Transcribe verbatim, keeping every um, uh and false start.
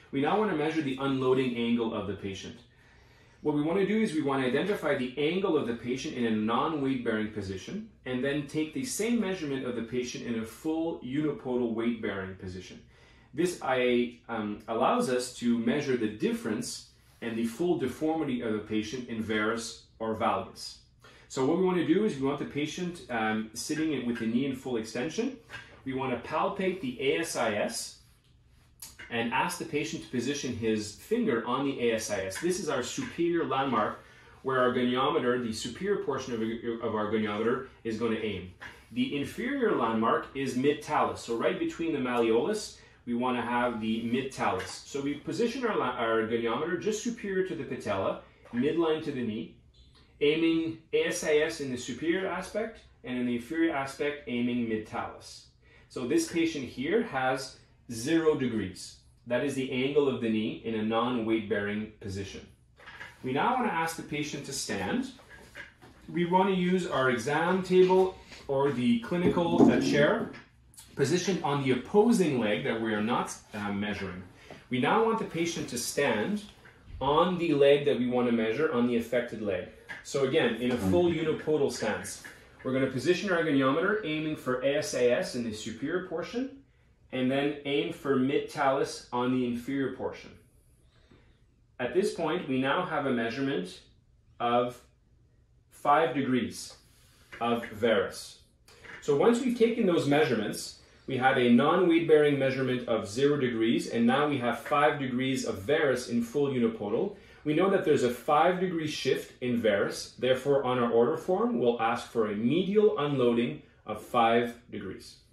We now want to measure the unloading angle of the patient. What we want to do is we want to identify the angle of the patient in a non-weight-bearing position and then take the same measurement of the patient in a full unipodal weight-bearing position. This I, um, allows us to measure the difference and the full deformity of the patient in varus or valgus. So what we want to do is we want the patient um, sitting in, with the knee in full extension. We want to palpate the A S I S and ask the patient to position his finger on the A S I S. This is our superior landmark where our goniometer, the superior portion of, of our goniometer, is going to aim. The inferior landmark is mid-talis. So right between the malleolus, we want to have the mid-talis. So we position our, our goniometer just superior to the patella, midline to the knee, aiming A S I S in the superior aspect, and in the inferior aspect, aiming mid-talis. So this patient here has zero degrees. That is the angle of the knee in a non-weight-bearing position. We now want to ask the patient to stand. We want to use our exam table or the clinical uh, chair positioned on the opposing leg that we are not uh, measuring. We now want the patient to stand on the leg that we want to measure, on the affected leg. So again, in a full unipodal stance, we're going to position our goniometer aiming for A S I S in the superior portion, and then aim for mid-talis on the inferior portion. At this point, we now have a measurement of five degrees of varus. So once we've taken those measurements, we had a non-weight-bearing measurement of zero degrees, and now we have five degrees of varus in full unipodal. We know that there's a five degree shift in varus, therefore on our order form, we'll ask for a medial unloading of five degrees.